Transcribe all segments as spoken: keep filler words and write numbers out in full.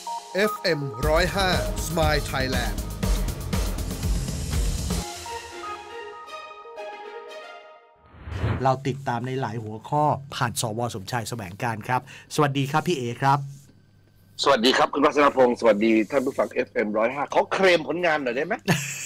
เอฟ เอ็ม หนึ่งศูนย์ห้า Smile Thailand เราติดตามในหลายหัวข้อผ่านสว.สมชายแสวงการครับสวัสดีครับพี่เอครับสวัสดีครับคุณวัฒนพงศ์สวัสดีท่านผู้ฟัง เอฟ เอ็ม หนึ่งศูนย์ห้าเขาเคลมผลงานหน่อยได้ไหม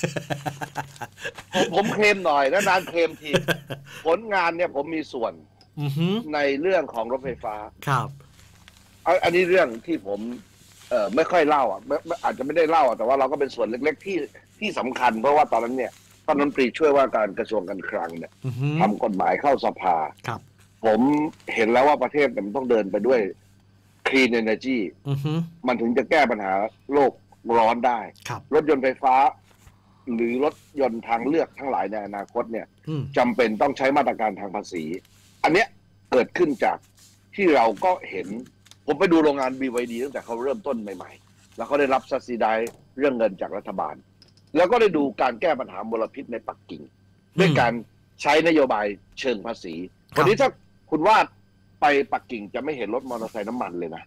ผมผมเคลมหน่อยแล้วนานเคลมทีผลงานเนี่ยผมมีส่วนในเรื่องของรถไฟฟ้าครับอันนี้เรื่องที่ผมเอ่อไม่ค่อยเล่าอ่ะอาจจะไม่ได้เล่าแต่ว่าเราก็เป็นส่วนเล็กๆที่ที่สำคัญเพราะว่าตอนนั้นเนี่ยท่านรัฐมนตรีช่วยว่าการกระทรวงการคลังเนี่ยทำกฎหมายเข้าสภาผมเห็นแล้วว่าประเทศมันต้องเดินไปด้วย clean energy มันถึงจะแก้ปัญหาโลกร้อนได้รถยนต์ไฟฟ้าหรือรถยนต์ทางเลือกทั้งหลายในอนาคตเนี่ยจำเป็นต้องใช้มาตรการทางภาษีอันเนี้ยเกิดขึ้นจากที่เราก็เห็นผมไปดูโรงงาน บี วาย ดี ตั้งแต่เขาเริ่มต้นใหม่ๆแล้วเขาได้รับ subsidize เรื่องเงินจากรัฐบาลแล้วก็ได้ดูการแก้ปัญหามลพิษในปักกิ่งด้วยการใช้นโยบายเชิงภาษีวันนี้ถ้าคุณวาดไปปักกิ่งจะไม่เห็นรถมอเตอร์ไซค์น้ำมันเลยนะ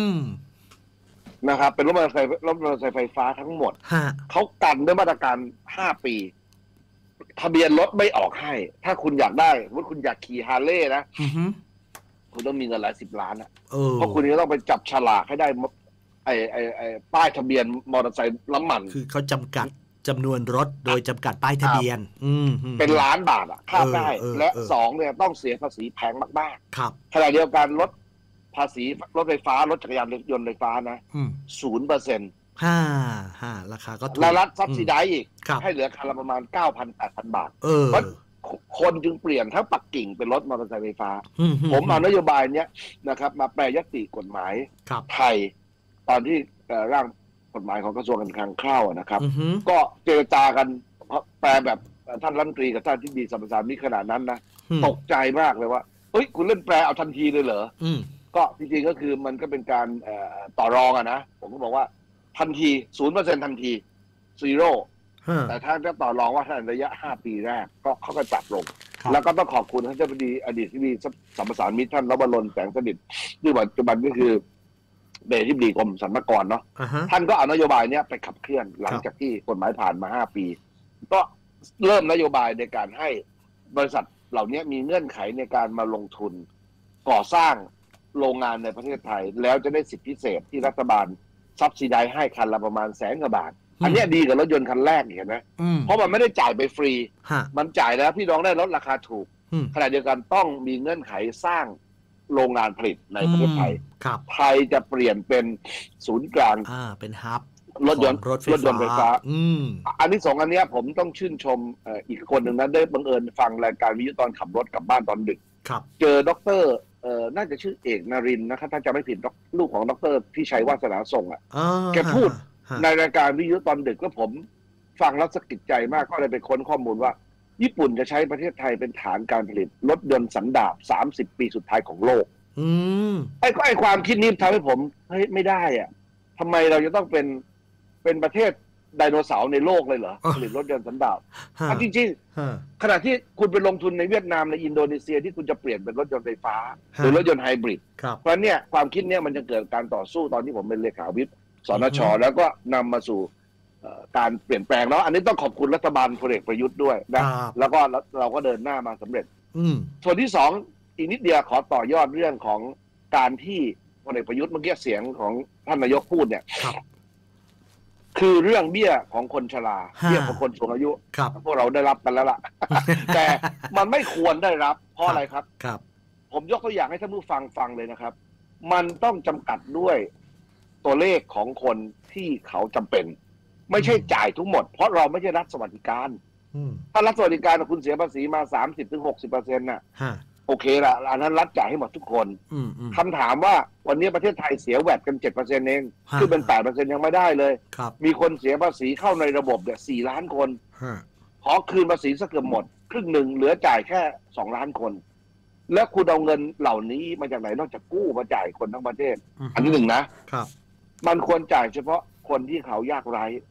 นะครับเป็นรถมอเตอร์ไซค์รถมอเตอร์ไซค์ไฟฟ้าทั้งหมดเขากันด้วยมาตรการห้าปีทะเบียนรถไม่ออกให้ถ้าคุณอยากได้ว่าคุณอยากขี่ฮาร์เลย์นะคุณต้องมีเงินหลายสิบล้านอ่ะเพราะคุณจะต้องไปจับฉลากให้ได้ไอ้ไอ้ไอ้ป้ายทะเบียนมอเตอร์ไซค์น้ำมันคือเขาจำกัดจำนวนรถโดยจำกัดป้ายทะเบียนเป็นล้านบาทอ่ะค่าได้และสองเนี่ยต้องเสียภาษีแพงมากๆขณะเดียวกันรถภาษีรถไฟฟ้ารถจักรยานยนต์ไฟฟ้านะศูนย์เปอร์เซ็นต์ห้าห้าราคาก็ถูกและรัฐซับซิไดซ์อีกให้เหลือคันละประมาณ เก้าพัน แปดพัน บาทเพราะคนจึงเปลี่ยนทั้งปักกิ่งเป็นรถมอเตอร์ไซค์ไฟฟ้าผมเอานโยบายเนี้ยนะครับมาแปรยติกฎหมายไทยตอนที่ร่างกฎหมายของกระทรวงการคลังเข้านะครับก็เจรจากันแปลแบบท่านรัฐมนตรีกับท่านที่ดีสัมปทานนี้ขนาดนั้นนะตกใจมากเลยว่าเฮ้ยคุณเล่นแปลเอาทันทีเลยเหรอก็จริงๆก็คือมันก็เป็นการต่อรองอะนะผมก็บอกว่าทันทีศูนย์เปอร์เซ็นต์ทันทีซีโร่แต่ถ้าจะต่อรองว่าถ้าระยะห้าปีแรกก็เขาก็จัดลงแล้วก็ต้องขอบคุณท่านเจ้าพอดีอดีตที่ดีสัมปทานมิตรท่านรบรณแสงสนิทที่ปัจจุบันก็คือเบย์ที่ดีกรมสรรพากรเนาะ uh-huh. ท่านก็เอานโยบายนี้ไปขับเคลื่อนหลังจากที่กฎหมายผ่านมาห้าปีก็เริ่มนโยบายในการให้บริษัทเหล่านี้มีเงื่อนไขในการมาลงทุนก่อสร้างโรงงานในประเทศไทยแล้วจะได้สิทธิพิเศษที่รัฐบาลซับซิไดซ์ให้คันละประมาณแสนกว่าบาท uh-huh. อันนี้ดีกว่ารถยนต์คันแรกเห็นไหม uh-huh. เพราะมันไม่ได้จ่ายไปฟรี uh-huh. มันจ่ายแล้วพี่น้องได้ลดราคาถูก uh-huh. ขณะเดียวกันต้องมีเงื่อนไขสร้างโรงงานผลิตในประเทศไทยไทยจะเปลี่ยนเป็นศูนย์กลางอ่าเป็นฮับรถยนต์รถยนต์ไฟฟ้าอันที่สองอันนี้ผมต้องชื่นชมอีกคนหนึ่งนะได้บังเอิญฟังรายการวิทยุตอนขับรถกลับบ้านตอนดึกเจอด็อกเตอร์เอ่อน่าจะชื่อเอกนรินทร์นะครับถ้าจำไม่ผิดลูกของด็อกเตอร์ที่ชัยวาสนาส่งอ่ะแกพูดในรายการวิทยุตอนดึกก็ผมฟังแล้วสะกิดใจมากก็เลยไปค้นข้อมูลว่าญี่ปุ่นจะใช้ประเทศไทยเป็นฐานการผลิตรถยนต์สันดาปสามสิบปีสุดท้ายของโลกไอ้ไอ้ความคิดนี้ทำให้ผมเฮ้ยไม่ได้อ่ะทำไมเราจะต้องเป็นเป็นประเทศไดโนเสาร์ในโลกเลยเหรอผลิตรถยนต์สันดาปจริงๆขณะที่คุณไปลงทุนในเวียดนามในอินโดนีเซียที่คุณจะเปลี่ยนเป็นรถยนต์ไฟฟ้าหรือรถยนต์ไฮบริดเพราะเนี่ยความคิดเนี้ยมันจะเกิดการต่อสู้ตอนที่ผมเป็นเลขาวิปสนช.แล้วก็นำมาสู่การเปลี่ยนแปลงแล้วอันนี้ต้องขอบคุณรัฐบาลพลเอกประยุทธ์ด้วยนะแล้วก็เราก็เดินหน้ามาสำเร็จส่วนที่สองอีกนิดเดียวขอต่อยอดเรื่องของการที่พลเอกประยุทธ์เมื่อกี้เสียงของท่านนายกพูดเนี่ยคือเรื่องเบี้ยของคนชราเบี้ยของคนสูงอายุพวกเราได้รับกันแล้วล่ะ แต่มันไม่ควรได้รับเพราะอะไรครับผมยกตัวอย่างให้ท่านผู้ฟังฟังเลยนะครับมันต้องจำกัดด้วยตัวเลขของคนที่เขาจำเป็นไม่ใช่จ่ายทุกหมดเพราะเราไม่ใช่รัฐสวัสดิการถ้ารัฐสวัสดิการคุณเสียภาษีมา สามสิบถึงหกสิบเปอร์เซ็นต์ น่ะโอเคละอันนั้นรัฐจ่ายให้หมดทุกคนคำถามว่าวันนี้ประเทศไทยเสียแวดกัน เจ็ดเปอร์เซ็นต์ เองคือเป็น แปดเปอร์เซ็นต์ ยังไม่ได้เลยมีคนเสียภาษีเข้าในระบบเนี่ยสี่ล้านคนขอคืนภาษีสักเกือบหมดครึ่งหนึ่งเหลือจ่ายแค่สองล้านคนแล้วคุณเอาเงินเหล่านี้มาจากไหนนอกจากกู้มาจ่ายคนทั้งประเทศอันที่หนึ่งนะมันควรจ่ายเฉพาะคนที่เขายากไร้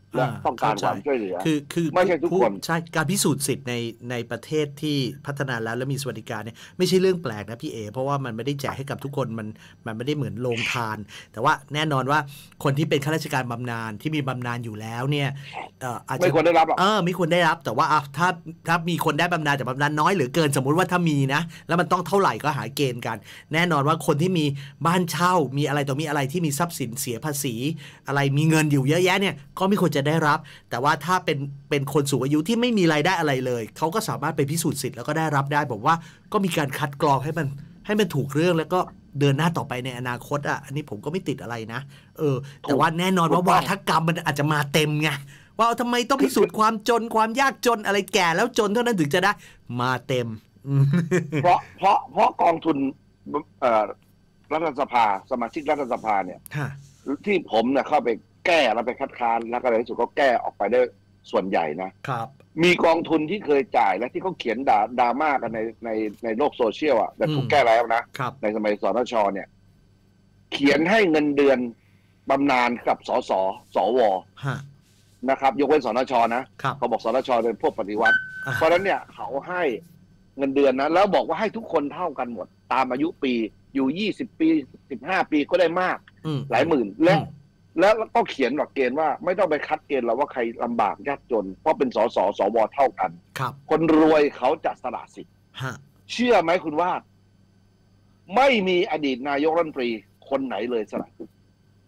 และต้องการความช่วยเหลือคือคือไม่ใช่ทุกคนใช่การพิสูจน์สิทธิ์ในในประเทศที่พัฒนาแล้วและมีสวัสดิการเนี่ยไม่ใช่เรื่องแปลกนะพี่เอเพราะว่ามันไม่ได้แจกให้กับทุกคนมันมันไม่ได้เหมือนโรงทานแต่ว่าแน่นอนว่าคนที่เป็นข้าราชการบำนาญที่มีบำนาญอยู่แล้วเนี่ยเอ่ออาจจะไม่ควรได้รับหรอกเออไม่ควรได้รับแต่ว่าถ้าถ้ามีคนได้บำนาญแต่บำนาญน้อยหรือเกินสมมุติว่าถ้ามีนะแล้วมันต้องเท่าไหร่ก็หาเกณฑ์กันแน่นอนว่าคนที่มีบ้านเช่ามีอะไรต่อมีอะไรที่มีทรัพย์สินเสียภาษีอะไรมีเงินอยู่เยอะแยะเนี่ยก็ไม่ควรจะได้รับแต่ว่าถ้าเป็นเป็นคนสูงอายุที่ไม่มีรายได้อะไรเลยเขาก็สามารถไปพิสูจน์สิทธิ์แล้วก็ได้รับได้บอกว่าก็มีการคัดกรองให้มันให้มันถูกเรื่องแล้วก็เดินหน้าต่อไปในอนาคตอ่ะอันนี้ผมก็ไม่ติดอะไรนะเออแต่ว่าแน่นอนว่าวาทกรรมมันอาจจะมาเต็มไงว่าทำไมต้องพิสูจน์ความจนความยากจนอะไรแก่แล้วจนเท่านั้นถึงจะได้มาเต็มเพราะเพราะเพราะกองทุนรัฐสภาสมาชิกรัฐสภาเนี่ยที่ผมเนี่ยเข้าไปแก้แล้วไปคัดค้านแล้วก็ในที่สุดก็แก้ออกไปได้ส่วนใหญ่นะครับมีกองทุนที่เคยจ่ายและที่เขาเขียนด่าดราม่ากันในในในโลกโซเชียลอ่ะแต่ถูกแก้แล้วนะในสมัยสนชเนี่ยเขียนให้เงินเดือนบำนาญกับสสสวนะครับยกเว้นสนชนะเขาบอกสนชเป็นพวกปฏิวัติเพราะฉะนั้นเนี่ยเขาให้เงินเดือนนะแล้วบอกว่าให้ทุกคนเท่ากันหมดตามอายุปีอยู่ยี่สิบปีสิบห้าปีก็ได้มากหลายหมื่นและแล้วต้องเขียนหลักเกณฑ์ว่าไม่ต้องไปคัดเกณฑ์แล้วว่าใครลำบากยากจนเพราะเป็นสสสวเท่ากันครับคนรวยเขาจะสละสิทธิ์เชื่อไหมคุณว่าไม่มีอดีตนายกรัฐมนตรีคนไหนเลยสละสิทธิ์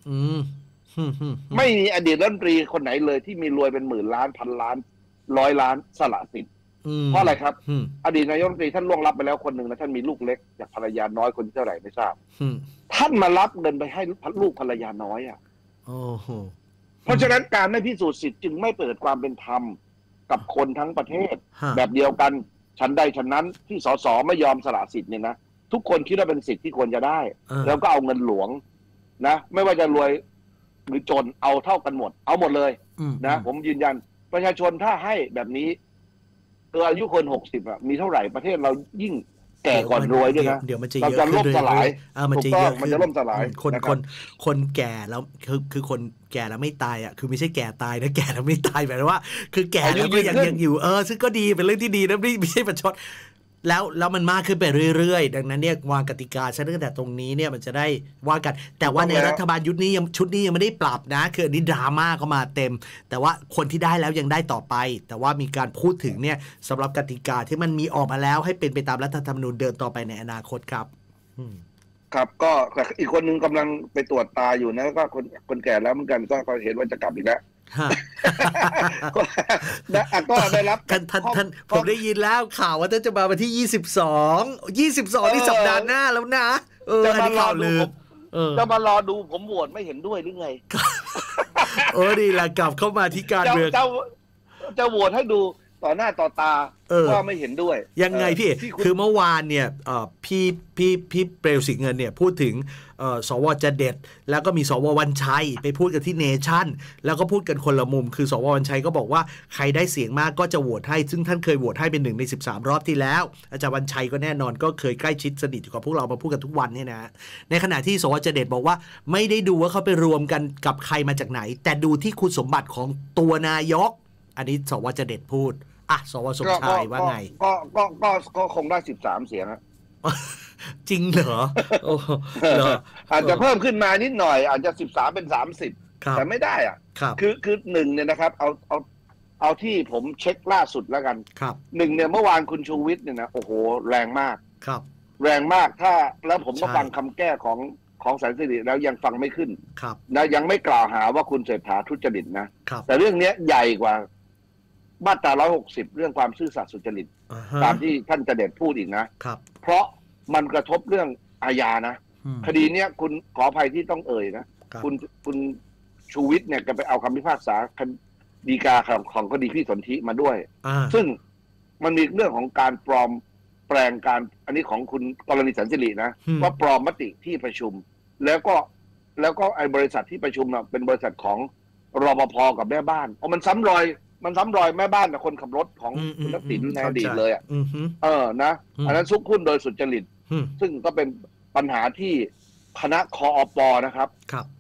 ไม่มีอดีตรัฐมนตรีคนไหนเลยที่มีรวยเป็นหมื่นล้านพันล้านร้อยล้านสละสิทธิ์เพราะอะไรครับอดีตนายกรัฐมนตรีท่านล่วงลับไปแล้วคนหนึ่งนะท่านมีลูกเล็กจากภรรยาน้อยคนที่เท่าไหร่ไม่ทราบท่านมารับเงินไปให้ลูกภรรยาน้อยอ่ะเพราะฉะนั้นการไม่พิสูจน์สิทธิ์จึงไม่เปิดความเป็นธรรมกับคนทั้งประเทศแบบเดียวกันฉันใดฉันนั้นที่สสไม่ยอมสละสิทธิ์เนี่ยนะทุกคนคิดว่าเป็นสิทธิ์ที่ควรจะได้แล้วก็เอาเงินหลวงนะไม่ว่าจะรวยหรือจนเอาเท่ากันหมดเอาหมดเลยนะผมยืนยันประชาชนถ้าให้แบบนี้เกินอายุคนหกสิบอ่ะมีเท่าไหร่ประเทศเรายิ่งแก่ก่อนรวยด้วยนะเดี๋ยวมันจะเยอะขึ้นล่มสลายมันจะเยอะมันจะล่มสลายคนคนคนแก่แล้วคือคือคนแก่แล้วไม่ตายอ่ะคือไม่ใช่แก่ตายนะแก่แล้วไม่ตายหมายถึงว่าคือแก่แล้วก็ยังยังอยู่เออซึ่งก็ดีเป็นเรื่องที่ดีนะไม่ไม่ใช่ประชดแล้วแล้วมันมากขึ้นไปเรื่อยๆดังนั้นเนี่ยวางกติกาใช้ตั้งแต่ตรงนี้เนี่ยมันจะได้ว่ากันแต่ว่าในรัฐบาลยุคนี้ยังชุดนี้ยังไม่ได้ปรับนะคืออันนี้ดราม่าก็มาเต็มแต่ว่าคนที่ได้แล้วยังได้ต่อไปแต่ว่ามีการพูดถึงเนี่ยสำหรับกติกาที่มันมีออกมาแล้วให้เป็นไปตามรัฐธรรมนูญเดินต่อไปในอนาคตครับครับก็อีกคนนึงกำลังไปตรวจตาอยู่นะก็คนคนแก่แล้วเหมือนกันก็เห็นว่าจะกลับอีกแล้วก็ได้รับท่านท่านท่านผมได้ยินแล้วข่าวว่าท่านจะมาวันที่ยี่สิบสองยี่สิบสองนี่สัปดาห์หน้าแล้วนะเอออันนี้ข่าวลือจะมารอดูผมโหวตไม่เห็นด้วยหรือไงเออดีละกลับเข้ามาที่การเมืองจะจะโหวตให้ดูต่อหน้าต่อตาว่าไม่เห็นด้วยยังไงพี่คือเมื่อวานเนี่ยพี่พี่พี่เปลวสิงห์เงินเนี่ยพูดถึงสวจะเด็ดแล้วก็มีสววันชัยไปพูดกันที่เนชั่นแล้วก็พูดกันคนละมุมคือสววันชัยก็บอกว่าใครได้เสียงมากก็จะโหวตให้ซึ่งท่านเคยโหวตให้เป็นหนึ่งในสิบสามรอบที่แล้วอาจารย์วันชัยก็แน่นอนก็เคยใกล้ชิดสนิทกับพวกเรามาพูดกันทุกวันเนี่ยนะในขณะที่สวจะเด็ดบอกว่าไม่ได้ดูว่าเขาไปรวมกันกับใครมาจากไหนแต่ดูที่คุณสมบัติของตัวนายกอันนี้สวจะเด็ดพูดอ่ะสวสมชายว่าไงก็ก็ก็ก็คงได้สิบสามเสียงนะจริงเหรอเหรออาจจะเพิ่มขึ้นมานิดหน่อยอาจจะสิบสามเป็นสามสิบแต่ไม่ได้อ่ะคือคือหนึ่งเนี่ยนะครับเอาเอาเอาที่ผมเช็คล่าสุดแล้วกันหนึ่งเนี่ยเมื่อวานคุณชูวิทย์เนี่ยนะโอ้โหแรงมากครับแรงมากถ้าแล้วผมก็ฟังคำแก้ของของแสนสิริแล้วยังฟังไม่ขึ้นนะยังไม่กล่าวหาว่าคุณเศรษฐาทุจริตนะแต่เรื่องนี้ใหญ่กว่ามาตราหนึ่งร้อยหกสิบเรื่องความซื่อสัตย์สุจริตตามที่ท่านจะเด็ดพูดอีกนะเพราะมันกระทบเรื่องอาญานะคดีเนี้ยคุณขออภัยที่ต้องเอ่ยนะคุณคุณชูวิทย์เนี่ยก็ไปเอาคำพิพากษาฎีกาของของคดีพี่สนธิมาด้วยซึ่งมันมีเรื่องของการปลอมแปลงการอันนี้ของคุณกรณีแสนสิรินะว่าปลอมมติที่ประชุมแล้วก็แล้วก็ไอ้บริษัทที่ประชุมน่ะเป็นบริษัทของรปภกับแม่บ้านเพราะมันซ้ำรอยมันซ้ำรอยแม่บ้านกับคนขับรถของคุณทักษิณในอดีตเลยอ่ะเออนะอันนั้นซุกหุ้นโดยสุจริตซึ่งก็เป็นปัญหาที่คณะคอปนะครับ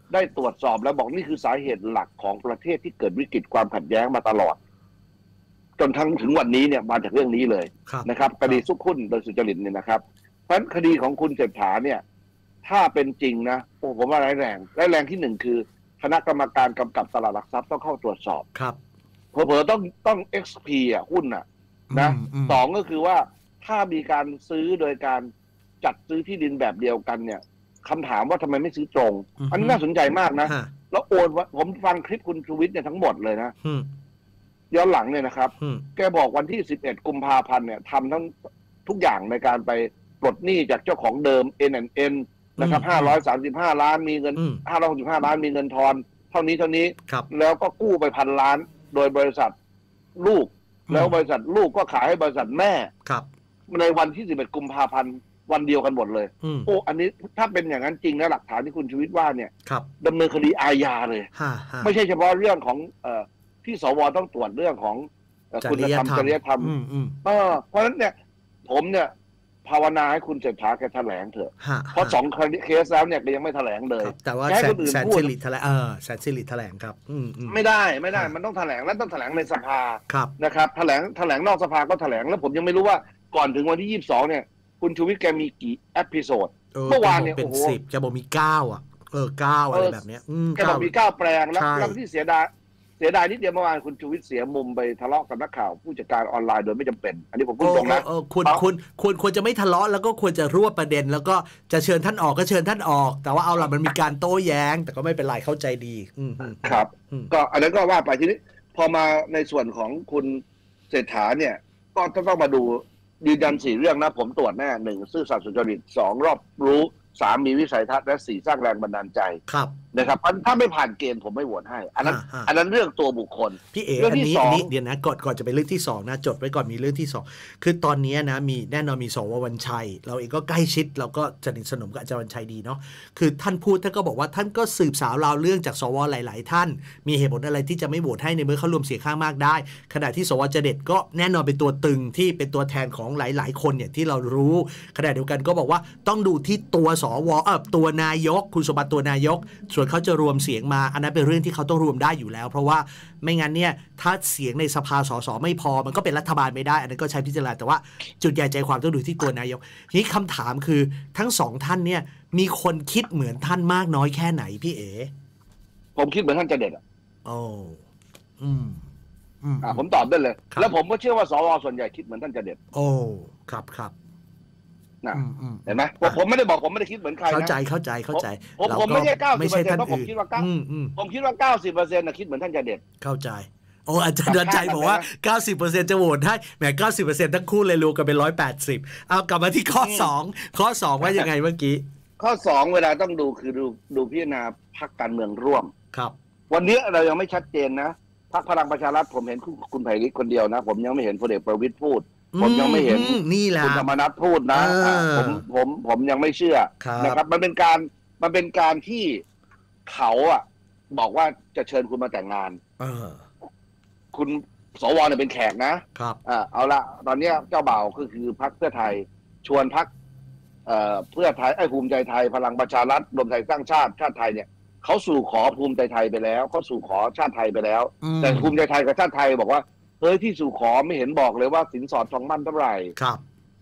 ได้ตรวจสอบแล้วบอกนี่คือสาเหตุหลักของประเทศที่เกิดวิกฤตความขัดแย้งมาตลอดจนทั้งถึงวันนี้เนี่ยมาจากเรื่องนี้เลยนะครับคดีซุกหุ้นโดยสุจริตเนี่ยนะครับเพราะฉะนั้นคดีของคุณเศรษฐาเนี่ยถ้าเป็นจริงนะโอ้ผมว่าร้ายแรงร้ายแรงที่หนึ่งคือคณะกรรมการกำกับตลาดหลักทรัพย์ต้องเข้าตรวจสอบครับเผลอๆต้องต้อง เอ็กซ์ พี อ่ะหุ้นอ่ะนะสองก็คือว่าถ้ามีการซื้อโดยการจัดซื้อที่ดินแบบเดียวกันเนี่ยคำถามว่าทำไมไม่ซื้อตรงอันนี้น่าสนใจมากนะแล้วโอนผมฟังคลิปคุณชูวิทย์เนี่ยทั้งหมดเลยนะย้อนหลังเนี่ยนะครับแกบอกวันที่สิบเอ็ดกุมภาพันธ์เนี่ยทำทั้งทุกอย่างในการไปปลดหนี้จากเจ้าของเดิม เอ็น แอนด์ เอ็น นะครับห้าร้อยสามสิบห้าล้านมีเงินห้าร้อยหกสิบห้าล้านมีเงินทอนเท่านี้เท่านี้แล้วก็กู้ไปพันล้านโดยบริษัทลูกแล้วบริษัทลูกก็ขายให้บริษัทแม่ในวันที่สิบเอ็ดกุมภาพันธ์วันเดียวกันหมดเลยโอ้อันนี้ถ้าเป็นอย่างนั้นจริงนะหลักฐานที่คุณชูวิทย์ว่าเนี่ยดำเนินคดีอาญาเลยไม่ใช่เฉพาะเรื่องของเอ่อที่สวต้องตรวจเรื่องของคุณธรรมจริยธรรมเพราะฉะนั้นเนี่ยผมเนี่ยภาวนาให้คุณเศรษฐาแกแถลงเถอะเพราะสองเคสแล้วเนี่ยก็ยังไม่แถลงเลยแต่ว่าแสนแสนสิริแถลงเออแสนสิริแถลงครับไม่ได้ไม่ได้มันต้องแถลงและต้องแถลงในสภานะครับแถลงแถลงนอกสภาก็แถลงแล้วผมยังไม่รู้ว่าก่อนถึงวันที่ยี่สิบสองเนี่ยคุณชูวิทย์แกมีกี่เอพิโซดเมื่อวานเนี่ยโอ้โหเป็นสิบแกบอกมีเก้าอ่ะเออเก้าอะไรแบบเนี้ยแกบอกมีเก้าแปลงแล้วแล้วที่เสียดายเสียดายนิดเดียวเมื่อวานคุณชูวิทย์เสียมุมไปทะเลาะกับนักข่าวผู้จัดการออนไลน์โดยไม่จำเป็นอันนี้ผมพูดตรงนะควรควรควรควรจะไม่ทะเลาะแล้วก็ควรจะรวบประเด็นแล้วก็จะเชิญท่านออกก็เชิญท่านออกแต่ว่าเอาล่ะมันมีการโต้แย้งแต่ก็ไม่เป็นไรเข้าใจดีครับก็อันนั้นก็ว่าไปทีนี้พอมาในส่วนของคุณเศรษฐาเนี่ยก็ต้องมาดูยืนยันสี่เรื่องนะผมตรวจแน่หนึ่งซื่อสัตย์สุจริตสองรอบรู้สามมีวิสัยทัศน์และสี่สร้างแรงบันดาลใจนะครับถ้าไม่ผ่านเกณฑ์ผมไม่โหวตให้อันนั้นอันนั้นเรื่องตัวบุคคลพี่เอ๋อันนี้อันนี้เดี๋ยวนะก่อนก่อนจะไปเรื่องที่สองนะจดไว้ก่อนมีเรื่องที่สองคือตอนนี้นะมีแน่นอนมีสววันชัยเราเองก็ใกล้ชิดเราก็สนิทสนมกับอาจารย์วันชัยดีเนาะคือท่านพูดท่านก็บอกว่าท่านก็สืบสาวราวเรื่องจากสวหลายๆท่านมีเหตุผลอะไรที่จะไม่โหวตให้ในเมื่อเขารวมเสียงข้างมากได้ขณะที่สวเจเด็ดก็แน่นอนเป็นตัวตึงที่เป็นตัวแทนของหลายๆคนเนี่ยที่เรารู้ขณะเดียวกันก็บอกว่าต้องดูที่ตัวสวเออตัวนายกคุณสมบัติตัวนายกส่วนเขาจะรวมเสียงมาอันนั้นเป็นเรื่องที่เขาต้องรวมได้อยู่แล้วเพราะว่าไม่งั้นเนี่ยถ้าเสียงในสภาสสไม่พอมันก็เป็นรัฐบาลไม่ได้อันนั้นก็ใช้พิจารณาแต่ว่าจุดใหญ่ใจความต้องดูที่ตัวนายกทีนี้คำถามคือทั้งสองท่านเนี่ยมีคนคิดเหมือนท่านมากน้อยแค่ไหนพี่เอ๋ผมคิดเหมือนท่านเจเด็ดอ่ะโอ้อืมอืมอ่าผมตอบได้เลยแล้วผมก็เชื่อว่าสวส่วนใหญ่คิดเหมือนท่านเจเด็ดโอ้ครับครับนะเห็นไหมผมไม่ได้บอกผมไม่ได้คิดเหมือนใครนะเข้าใจเข้าใจเข้าใจผมผมไม่ใช่เก้าสิบเปอร์เซ็นต์เพราะผมคิดว่าเก้าผมคิดว่าเก้าสิบเปอร์เซ็นต์นะคิดเหมือนท่านเจเด็ดเข้าใจโอ้อาจารย์ดอนใจบอกว่า เก้าสิบเปอร์เซ็นต์ จะโหวตให้แหม เก้าสิบเปอร์เซ็นต์ ทั้งคู่เลยรวมกันเป็นหนึ่งร้อยแปดสิบเอากลับมาที่ข้อสองข้อสองว่ายังไงเมื่อกี้ข้อสองเวลาต้องดูคือดูดูพิจารณาพรรคการเมืองร่วมครับวันนี้เรายังไม่ชัดเจนนะพรรคพลังประชารัฐผมเห็นคุณไผ่ลิกคนเดียวนะผมยังไม่เห็นพลเอกประวิตรพูดผมยังไม่เห็นนี่แหละคุณธรรมนัสพูดนะผมผมผมยังไม่เชื่อนะครับมันเป็นการมันเป็นการที่เขาอ่ะบอกว่าจะเชิญคุณมาแต่งงานคุณสวเนี่ยเป็นแขกนะครับอ่าเอาละตอนนี้เจ้าบ่าวก็คือพรรคเพื่อไทยชวนพรรคเอ่อเพื่อไทยไอ้ภูมิใจไทยพลังประชารัฐรวมไทยสร้างชาติชาติไทยเนี่ยเขาสู่ขอภูมิใจไทยไปแล้วเขาสู่ขอชาติไทยไปแล้วแต่ภูมิใจไทยกับชาติไทยบอกว่าเฮ้ยที่สู่ขอไม่เห็นบอกเลยว่าสินสอดทองมั่นเท่าไหร่ครับ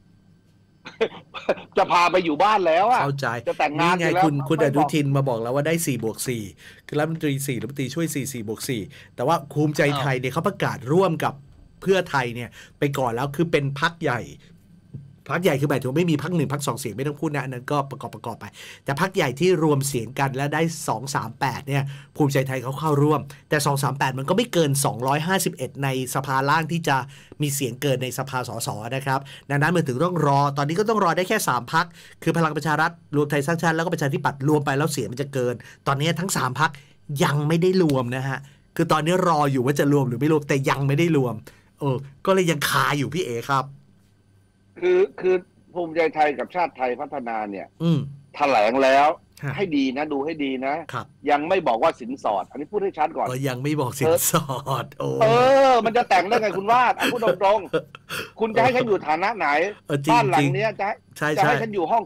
จะพาไปอยู่บ้านแล้วอ่ะเข้าใจจะแต่งงานไงคุณคุณอนุทินมาบอกแล้วว่าได้สี่บวกสี่คือรัฐมนตรีสี่รัฐมนตรีช่วยสี่ สี่บวกสี่แต่ว่าภูมิใจไทยเนี่ยเขาประกาศร่วมกับเพื่อไทยเนี่ยไปก่อนแล้วคือเป็นพรรคใหญ่พรรคใหญ่คือหมายถึงไม่มีพรรคหนึ่งพรรคสองเสียงไม่ต้องพูดนะอันนั้นก็ประกอบประกอบไปแต่พรรคใหญ่ที่รวมเสียงกันและได้สอง สาม แปดเนี่ยภูมิใจไทยเขาเข้าร่วมแต่สอง สาม แปดมันก็ไม่เกินสองร้อยห้าสิบเอ็ดในสภาล่างที่จะมีเสียงเกินในสภาสสนะครับดังนั้นมันถึงต้องรอตอนนี้ก็ต้องรอได้แค่สามพรรคคือพลังประชารัฐรวมไทยสร้างชาติแล้วก็ประชาธิปัตย์รวมไปแล้วเสียงมันจะเกินตอนนี้ทั้งสามพรรคยังไม่ได้รวมนะฮะคือตอนนี้รออยู่ว่าจะรวมหรือไม่รวมแต่ยังไม่ได้รวมเออก็เลยยังคาอยู่พี่เอครับคือคือภูมิใจไทยกับชาติไทยพัฒนาเนี่ยแถลงแล้วให้ดีนะดูให้ดีนะยังไม่บอกว่าสินสอดอันนี้พูดให้ชัดก่อนยังไม่บอกสินสอดโอ้เออมันจะแต่งได้ไงคุณวาดพูดตรงๆคุณจะให้ฉันอยู่ฐานะไหนบ้านหลังนี้จะจะให้ฉันอยู่ห้อง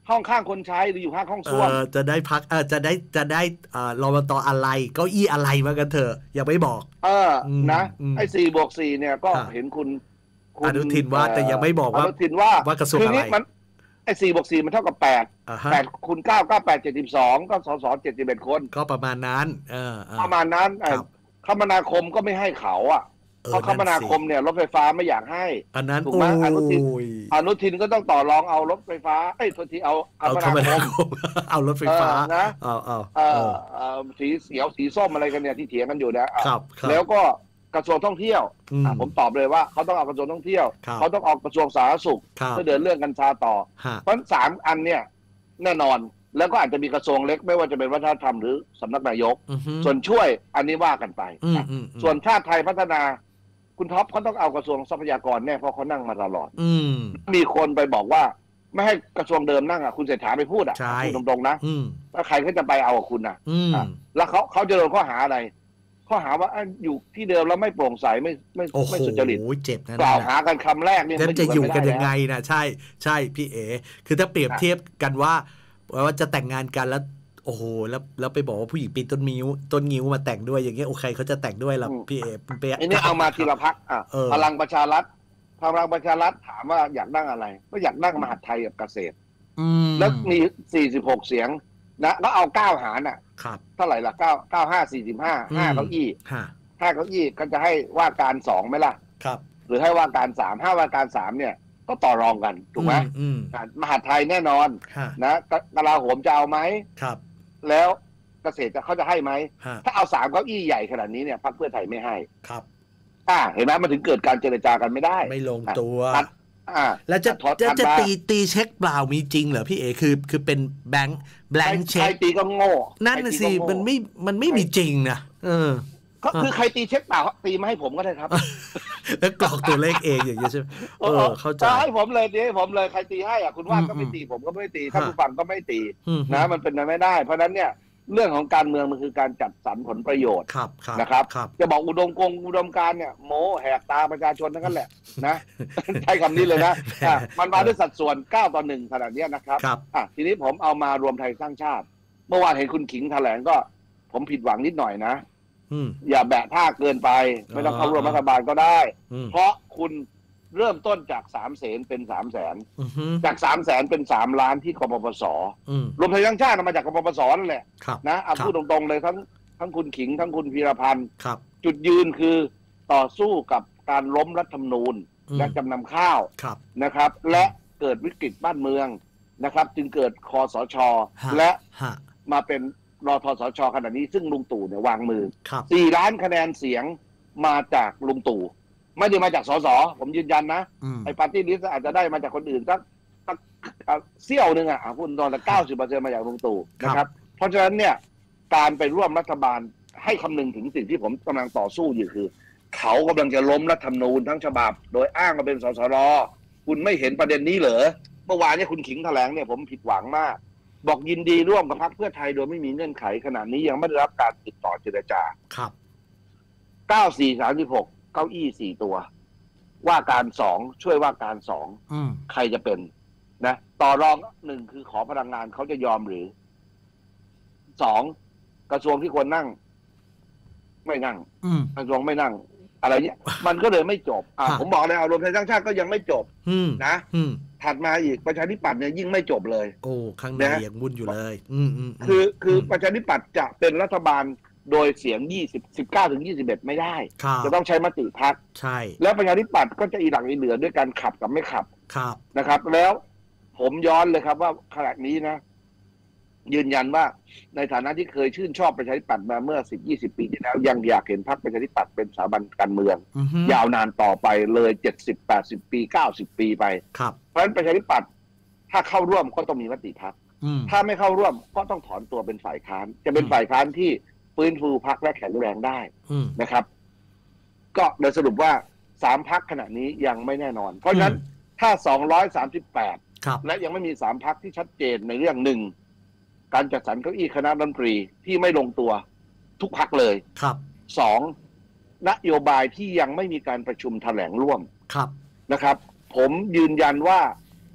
ห้องข้างคนใช้หรืออยู่ข้างห้องส้วมจะได้พักเออจะได้จะได้อ่ารมตอะไรเก้าอี้อะไรมากันเถอะอย่าไม่บอกเออนะไอ้สี่บวกสี่เนี่ยก็เห็นคุณอนุทินว่าแต่ยังไม่บอกว่าอนุทินว่าว่ากระทรวงอะไรมันไอ้สี่บวกสี่มันเท่ากับแปดแปดคูณเก้าเก้าแปดเจ็ดสิบสองก็สสเจ็ดสิบเอ็ดคนก็ประมาณนั้นเออประมาณนั้นคมนาคมก็ไม่ให้เขาอ่ะเพราะคมนาคมเนี่ยรถไฟฟ้าไม่อยากให้อันนั้นถูกไหมอนุทินอนุทินก็ต้องต่อรองเอารถไฟฟ้าไอ้ทันทีเอาคมนาคมเอารถไฟฟ้านะเอาเอาสีเขียวสีส้มอะไรกันเนี่ยที่เถียงกันอยู่นะครับแล้วก็กระทรวงท่องเที่ยวผมตอบเลยว่าเขาต้องเอากระทรวงท่องเที่ยวเขาต้องเอากระทรวงสาธารณสุขเพื่อเดินเรื่องกัญชาต่อเพราะสามอันเนี่ยแน่นอนแล้วก็อาจจะมีกระทรวงเล็กไม่ว่าจะเป็นวัฒนธรรมหรือสำนักนายกส่วนช่วยอันนี้ว่ากันไปส่วนชาติไทยพัฒนาคุณท็อปเขาต้องเอากระทรวงทรัพยากรแน่เพราะเขานั่งมาตลอดมีคนไปบอกว่าไม่ให้กระทรวงเดิมนั่งอ่ะคุณเศรษฐาไปพูดอ่ะพูดตรงๆนะแล้วใครเขาจะไปเอากับคุณนะแล้วเขาเขาจะโดนข้อหาอะไรข้อหาว่าอยู่ที่เดิมแล้วไม่โปร่งใสไม่ไม่ไม่สุจริตเจ็บนะกล่าวหากันคำแรกเนี่ยจะอยู่กันยังไงนะใช่ใช่พี่เอคือถ้าเปรียบเทียบกันว่าว่าจะแต่งงานกันแล้วโอ้โหแล้วแล้วไปบอกว่าผู้หญิงปีนต้นมิ้วต้นงิ้วมาแต่งด้วยอย่างเงี้ยโอเคเขาจะแต่งด้วยหรอพี่เอเป๊ะอันนี้เอามาทีละพักอ่ะพลังประชารัฐพลังประชารัฐถามว่าอยากนั่งอะไรก็อยากนั่งมหาดไทยกับเกษตรแล้วมีสี่สิบหกเสียงนะก็เอาเก้าหารอ่ะเท่าไหร่ล่ะเก้าเก้าห้าสี่สิบห้าห้าเก้าอี้ห้าเก้าอี้ก็จะให้ว่าการสองไหมล่ะครับหรือให้ว่าการสามห้าว่าการสามเนี่ยก็ต่อรองกันถูกไหมมหาดไทยแน่นอนนะกลาโหมจะเอาไหมครับแล้วเกษตรจะเขาจะให้ไหมถ้าเอาสามเก้าอี้ใหญ่ขนาดนี้เนี่ยพรรคเพื่อไทยไม่ให้ครับอ่าเห็นไหมมันถึงเกิดการเจรจากันไม่ได้ไม่ลงตัวอ่าแล้วจะจะจะตีตีเช็คเปล่ามีจริงเหรอพี่เอคือคือเป็นแบงค์แบงค์เช็คใครตีก็โง่นั่นน่ะสิมันไม่มันไม่มีจริงนะเออก็คือใครตีเช็คเปล่าตีมาให้ผมก็ได้ครับแล้วกรอกตัวเลขเองอย่างเงี้ยใช่ไหมเออเข้าใจให้ผมเลยดีให้ผมเลยใครตีให้อ่ะคุณว่าก็ไม่ตีผมก็ไม่ตีถ้าคุณฟังก็ไม่ตีนะมันเป็นไปไม่ได้เพราะนั้นเนี่ยเรื่องของการเมืองมันคือการจัดสรรผลประโยชน์นะครับจะบอกอุดมกงอุดมการเนี่ยโม้แหกตาประชาชนทั้งนั้นแหละนะใช้คำนี้เลยนะมันมาด้วยสัดส่วนเก้าต่อหนึ่งขนาดนี้นะครับอ่ะทีนี้ผมเอามารวมไทยสร้างชาติเมื่อวานเห็นคุณขิงแถลงก็ผมผิดหวังนิดหน่อยนะอย่าแบะท่าเกินไปไม่ต้องเข้าร่วมรัฐบาลก็ได้เพราะคุณเริ่มต้นจากสามเสนเป็นสามแสนจากสามแสนเป็นสามล้านที่กปปสรวมไทยสร้างชาติมาจากกปปสนั่นแหละนะเอาพูดตรงๆเลยทั้งทั้งคุณขิงทั้งคุณพีรพันธ์จุดยืนคือต่อสู้กับการล้มรัฐธรรมนูญและจำนำข้าวนะครับและเกิดวิกฤตบ้านเมืองนะครับจึงเกิดคสช.และมาเป็นรทสช.ขณะนี้ซึ่งลุงตู่เนี่ยวางมือสี่ล้านคะแนนเสียงมาจากลุงตู่ไม่ได้มาจากสสผมยืนยันนะไอ้ปาร์ตี้ลิสต์อาจจะได้มาจากคนอื่นสักสักเสี้ยวหนึ่งอ่ะพูดตอนละเก้าสิบเปอร์เซ็นต์มาจากลุงตู่นะครับเพราะฉะนั้นเนี่ยการไปร่วมรัฐบาลให้คำนึงถึงสิ่งที่ผมกำลังต่อสู้อยู่คือเขากำลังจะล้มรัฐธรรมนูญทั้งฉบับโดยอ้างมาเป็นสสรคุณไม่เห็นประเด็นนี้เหรอเมื่อวานนี้คุณขิงแถลงเนี่ยผมผิดหวังมากบอกยินดีร่วมกับพรรคเพื่อไทยโดยไม่มีเงื่อนไขขณะนี้ยังไม่ได้รับการติดต่อเจรจาครับเก้า สี่ สามสิบหกเก้าอี้สี่ตัวว่าการสองช่วยว่าการสองใครจะเป็นนะต่อรองหนึ่งคือขอพลังงานเขาจะยอมหรือสองกระทรวงที่ควรนั่งไม่นั่งกระทรวงไม่นั่งอะไรเนี้ยมันก็เลยไม่จบอ่าผมบอกเลยเอารวมไทยสร้างชาติก็ยังไม่จบนะถัดมาอีกประชาธิปัตย์เนี่ยยิ่งไม่จบเลยโอ้ข้างในยังวุ่นอยู่เลยอืมคือคือประชาธิปัตย์จะเป็นรัฐบาลโดยเสียงยี่สิบ สิบเก้าถึงยี่สิบเอ็ดไม่ได้จะต้องใช้มติพรรคใช่แล้วประชาธิปัตย์ก็จะอีหลังอีเหลือด้วยการขับกับไม่ขับครับนะครับแล้วผมย้อนเลยครับว่าขณะนี้นะยืนยันว่าในฐานะที่เคยชื่นชอบประชาธิปัตย์มาเมื่อ สิบ ยี่สิบ ปีที่แล้วยังอยากเห็นพรรคประชาธิปัตย์เป็นสถาบันการเมืองยาวนานต่อไปเลยเจ็ดสิบ แปดสิบ ปี เก้าสิบ ปีไปเพราะฉะนั้นประชาธิปัตย์ถ้าเข้าร่วมก็ต้องมีมติพรรคถ้าไม่เข้าร่วมก็ต้องถอนตัวเป็นฝ่ายค้านจะเป็นฝ่ายค้านที่ฟื้นฟูพรรคและแข็งแรงได้นะครับก็โดยสรุปว่าสามพรรคขณะนี้ยังไม่แน่นอนเพราะฉะนั้นถ้าสองร้อยสามสิบแปดและยังไม่มีสามพรรคที่ชัดเจนในเรื่องหนึ่งการจัดสรรเก้าอี้คณะรัฐมนตรีที่ไม่ลงตัวทุกพรรคเลยครับสองนโยบายที่ยังไม่มีการประชุมแถลงร่วมครับนะครับผมยืนยันว่า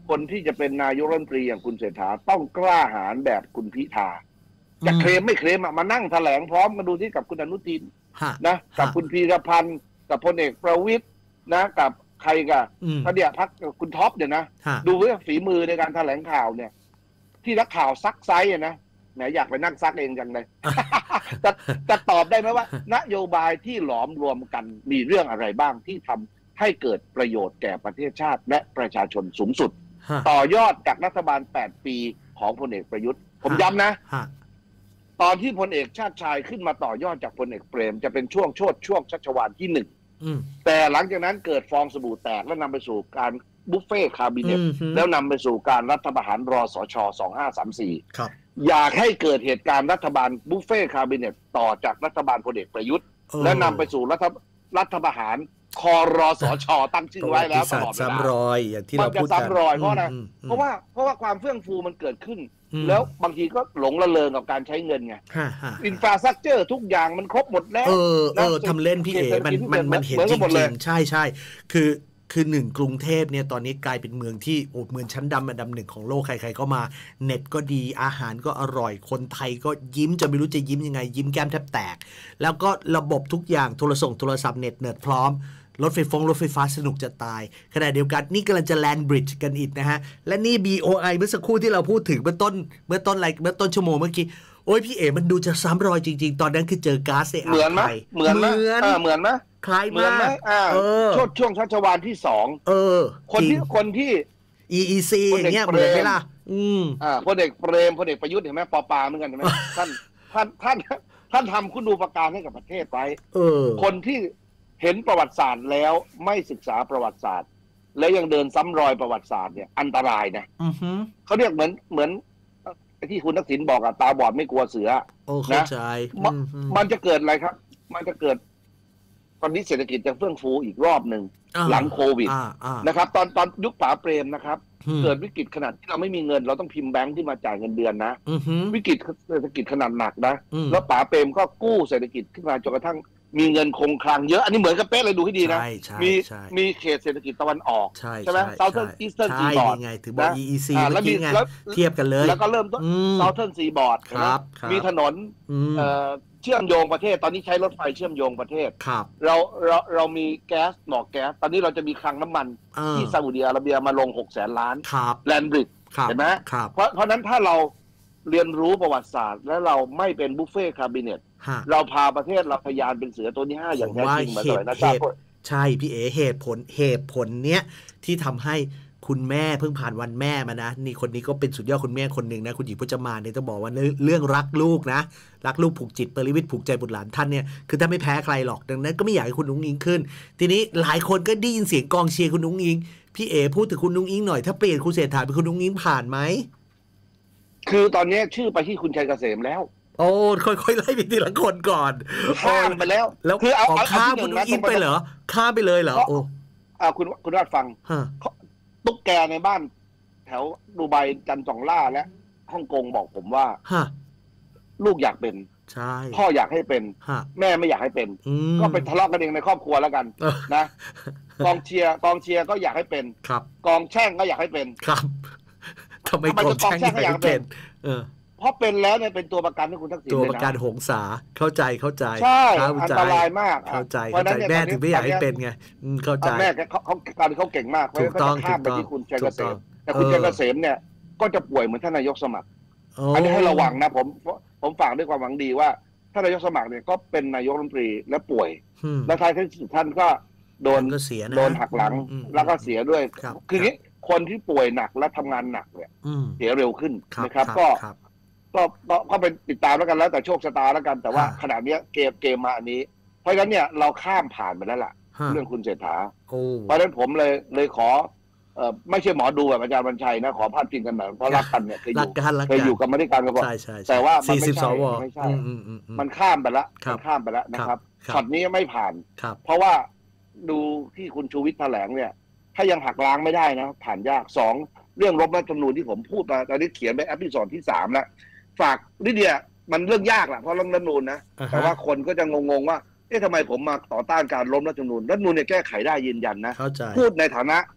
คนที่จะเป็นนายกรัฐมนตรีอย่างคุณเศรษฐาต้องกล้าหาญแบบคุณพิธาจะเคลมไม่เคลมมานั่งแถลงพร้อมกันดูที่กับคุณอนุทินนะกับคุณพีรพันธ์กับพลเอกประวิตรนะกับใครกับพระเดียพักคุณท็อปเนี่ยนะดูว่าฝีมือในการแถลงข่าวเนี่ยที่นักข่าวซักไซส์นะแหมอยากไปนั่งซักเองจังเลยจะจะตอบได้ไหมว่านโยบายที่หลอมรวมกันมีเรื่องอะไรบ้างที่ทำให้เกิดประโยชน์แก่ประเทศชาติและประชาชนสูงสุดต่อยอดจากรัฐบาลแปดปีของพลเอกประยุทธ์ผมย้ำนะตอนที่พลเอกชาติชายขึ้นมาต่อยอดจากพลเอกเปรมจะเป็นช่วงโชติช่วงชัชวาลที่หนึ่งแต่หลังจากนั้นเกิดฟองสบู่แตกและนำไปสู่การบุฟเฟ่คาบิเนตแล้วนำไปสู่การรัฐประหารรสชสองห้าสามสี่อยากให้เกิดเหตุการณ์รัฐบาลบุฟเฟ่คาบิเนตต่อจากรัฐบาลพลเอกประยุทธ์และนำไปสู่รัฐรัฐประหารคอรสชตั้งชื่อไว้แล้วตลอดเวลาซ้ำรอยอย่างที่เราพูดกันมันจะซ้ำรอยเพราะนะเพราะว่าเพราะว่าความเฟื่องฟูมันเกิดขึ้นแล้วบางทีก็หลงละเลงกับการใช้เงินไงอินฟราสตรัคเจอร์ทุกอย่างมันครบหมดแล้วเออเออทำเล่นพี่เอ๋มันมันมันเห็นจริงๆใช่ใช่คือคือหนึ่งกรุงเทพเนี่ยตอนนี้กลายเป็นเมืองที่โอ้เมืองชั้นดำอันดับหนึ่งของโลกใครๆก็มาเน็ตก็ดีอาหารก็อร่อยคนไทยก็ยิ้มจะไม่รู้จะยิ้มยังไงยิ้มแก้มแทบแตกแล้วก็ระบบทุกอย่างโทรส่งโทรศัพท์เน็ตเนิร์ดพร้อมรถไฟฟ้ารถไฟฟ้าสนุกจะตายขณะเดียวกันนี่กำลังจะแลนด์บริดจ์กันอีกนะฮะและนี่ บี โอ ไอ เมื่อสักครู่ที่เราพูดถึงเมื่อต้นเมื่อต้นอะไรเมื่อต้นชั่วโมงเมื่อกี้โอ้ยพี่เอ๋มันดูจะซ้ำรอยจริงๆตอนนั้นคือเจอก๊าซในอ่าวไทยเหมือนไหมเหมือนเหมือนไหมคล้ายมากช่วงช่วงชัชวาลที่สองเออคนที่คนที่อี อี ซี อย่างเงี้ยเหมือนไหมล่ะอืมอ่าพลเอกเปรมพลเอกประยุทธ์เห็นไหมปอปาเหมือนกันเห็นไหมท่านท่านท่านท่านทำคุณูปการให้กับประเทศไว้คนที่เห็นประวัติศาสตร์แล้วไม่ศึกษาประวัติศาสตร์และยังเดินซ้ำรอยประวัติศาสตร์เนี่ยอันตรายนะเขาเรียกเหมือนเหมือนที่คุณทักษิณบอกอะตาบอดไม่กลัวเสือนะมันจะเกิดอะไรครับ มันจะเกิดตอนนี้เศรษฐกิจจะเฟื่องฟูอีกรอบหนึ่งหลังโควิดนะครับตอนตอนยุคป๋าเปรมนะครับเกิดวิกฤตขนาดที่เราไม่มีเงินเราต้องพิมพ์แบงค์ที่มาจ่ายเงินเดือนนะวิกฤตเศรษฐกิจขนาดหนักนะแล้วป๋าเปรมก็กู้เศรษฐกิจขึ้นมาจนกระทั่งมีเงินคงคลังเยอะอันนี้เหมือนกับเป๊ะเลยดูให้ดีนะมีมีเขตเศรษฐกิจตะวันออกใช่ไหม Southern Eastern Seaboard ไงถือบอก อี อี ซี แล้วมีเทียบกันเลยแล้วก็เริ่มต้น Southern Seaboard มีถนนเชื่อมโยงประเทศตอนนี้ใช้รถไฟเชื่อมโยงประเทศเราเราเรามีแก๊สหนอกแก๊สตอนนี้เราจะมีคลังน้ำมันที่ซาอุดิอาระเบียมาลงหกแสนล้านแลนด์บริดจ์เห็นไหมเพราะเพราะนั้นถ้าเราเรียนรู้ประวัติศาสตร์และเราไม่เป็นบุฟเฟ่คาบิเนตเราพาประเทศเราพยายามเป็นเสือตัวที่ห้าอย่างแท้จริงมาต่อยนะจ๊ะใช่พี่เอ๋เหตุผลเหตุผลเนี้ยที่ทำให้คุณแม่เพิ่งผ่านวันแม่มานะนี่คนนี้ก็เป็นสุดยอดคุณแม่คนหนึ่งนะคุณหญิงพจมานเนี่ยต้องบอกว่าเรื่องรักลูกนะรักลูกผูกจิตปริวิตผูกใจบุตรหลานท่านเนี่ยคือถ้าไม่แพ้ใครหรอกดังนั้นก็ไม่อยากให้คุณนุ้งอิงขึ้นทีนี้หลายคนก็ได้ยินเสียงกองเชียร์คุณนุ้งอิงพี่เอ๋พูดถึงคุณนุ้งอิงหน่อยถ้าเปลี่ยนคุณเศรษฐาเป็นคุณนุ้งอิงผ่านไหมคือตอนนี้ชื่อไปที่คุณชัยเกษมแล้วโอ้ค่อยๆไล่ไปทีละคนก่อนข้ามไปแล้วแล้วคือเอาข้ามคุณนุ้งอิงไปเหรอข้ามไปเลยเหรอโอ้อ่าคุณคุณรัฐฟังตุ๊กแกในบ้านแถวดูไบจันจองล่าและฮ่องกงบอกผมว่าลูกอยากเป็นพ่ออยากให้เป็นแม่ไม่อยากให้เป็นก็ไปทะเลาะกันเองในครอบครัวแล้วกันนะกองเชียร์กองเชียร์ก็อยากให้เป็นกองแช่งก็อยากให้เป็นครับทำไมกองแช่งอยากให้เป็นเพราะเป็นแล้วเนี่ยเป็นตัวประกันให้คุณทักษิณตัวประกันหงสาเข้าใจเข้าใจใช่อันตรายมากเข้าใจเข้าใจแม่ถึงไม่อยากให้เป็นไงเข้าใจแม่เขาเขาการเขาเก่งมากเพราะเขาจะข้ามไปที่คุณชัยเกษมแต่คุณชัยเกษมเนี่ยก็จะป่วยเหมือนท่านนายกสมัครอันนี้ให้ระวังนะผมผมฝากด้วยความหวังดีว่าท่านนายกสมัครเนี่ยก็เป็นนายกรัฐมนตรีและป่วยและท้ายที่สุดท่านก็โดนโดนหักหลังแล้วก็เสียด้วยคือนี้คนที่ป่วยหนักและทำงานหนักเนี่ยเสียเร็วขึ้นนะครับก็ก็ก็เป็นติดตามแล้วกันแล้วแต่โชคชะตาแล้วกันแต่ว่าขณะนี้เกมเกมมาอันนี้เพราะฉะนั้นเนี่ยเราข้ามผ่านไปแล้วล่ะเรื่องคุณเศรษฐาเพราะฉะนั้นผมเลยเลยขอเอ่อไม่ใช่หมอดูแบบอาจารย์บรรชัยนะขอพาดพิงกันหน่อยเพราะรักกันเนี่ยเคยอยู่เคยอยู่กันมาด้วยกันกันแต่ว่ามันไม่ใช่ไม่ใช่มันข้ามไปแล้วมันข้ามไปแล้วนะครับช็อตนี้ไม่ผ่านเพราะว่าดูที่คุณชูวิทย์แถลงเนี่ยถ้ายังหักล้างไม่ได้นะผ่านยากสองเรื่องรัฐธรรมนูญที่ผมพูดมาตอนนี้เขียนไปแอพิโซดที่สามแล้วฝากลิเดียมันเรื่องยากแหละเพราะเรื่องรัฐธรรมนูญนะแต่ว่าคนก็จะงงๆว่าเอ๊ะทำไมผมมาต่อต้านการล้มรัฐธรรมนูญรัฐธรรมนูญเนี่ยแก้ไขได้ยืนยันนะพูดในฐานะ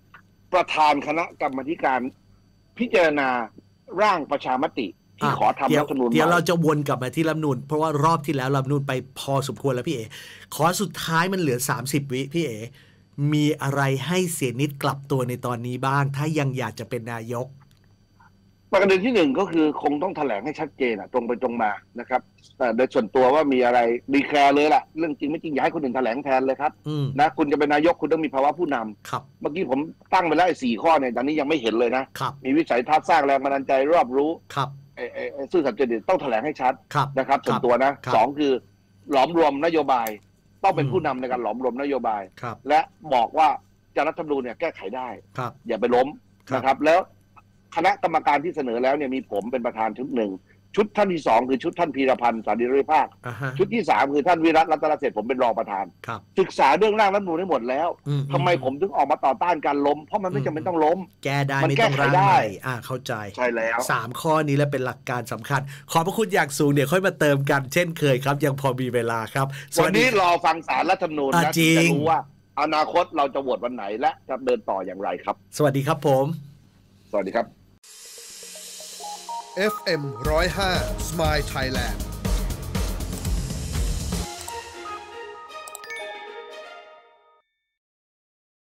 ประธานคณะกรรมาธิการพิจารณาร่างประชามติที่ขอทำรัฐธรรมนูญเดี๋ยวเราจะวนกลับมาที่รัฐธรรมนูญเพราะว่ารอบที่แล้วรัฐธรรมนูญไปพอสมควรแล้วพี่เอขอสุดท้ายมันเหลือสามสิบวิพี่เอมีอะไรให้เสียนิดกลับตัวในตอนนี้บ้างถ้ายังอยากจะเป็นนายกประเด็นที่หนึ่งก็คือคงต้องแถลงให้ชัดเจนตรงไปตรงมานะครับแต่โดยส่วนตัวว่ามีอะไรดีแคร์เลยล่ะเรื่องจริงไม่จริงอย่าให้คนอื่นแถลงแทนเลยครับนะคุณจะเป็นนายกคุณต้องมีภาวะผู้นำเมื่อกี้ผมตั้งไปแล้วไอ้สี่ข้อเนี่ยตอนนี้ยังไม่เห็นเลยนะมีวิสัยทัศน์สร้างแรงบันดาลใจรอบรู้ไอ้ไอ้ซื่อสัตย์จริตต้องแถลงให้ชัดนะครับส่วนตัวนะสองคือหลอมรวมนโยบายต้องเป็นผู้นำในการหลอมรวมนโยบายและบอกว่าจะรัฐธรรมนูญเนี่ยแก้ไขได้อย่าไปล้มนะครับแล้วคณะกรรมการที่เสนอแล้วเนี่ยมีผมเป็นประธานชุดหนึ่งชุดท่านที่สองคือชุดท่านพีรพันธ์สารีริภาค uh-huh. ชุดที่สามคือท่านวิรัตรัตนเศรษฐ์ผมเป็นรองประธานศึกษาเรื่องร่างรัฐธรรมนูญให้หมดแล้วทำไมผมถึงออกมาต่อต้านการล้มเพราะมันไม่จำเป็นต้องล้มแก้ได้ไม่ต้องร่างใหม่อ่าเข้าใจใช่แล้วสามข้อนี้แล้วเป็นหลักการสำคัญขอบพระคุณอย่างสูงเดี๋ยวค่อยมาเติมกันเช่นเคยครับยังพอมีเวลาครับวันนี้รอฟังศาลรัฐธรรมนูญนะจะรู้ว่าอนาคตเราจะโหวตวันไหนและจะเดินต่ออย่างไรครับสวัสดีครับผมสวัสดีครับเอฟ เอ็ม หนึ่งศูนย์ห้า Smile Thailand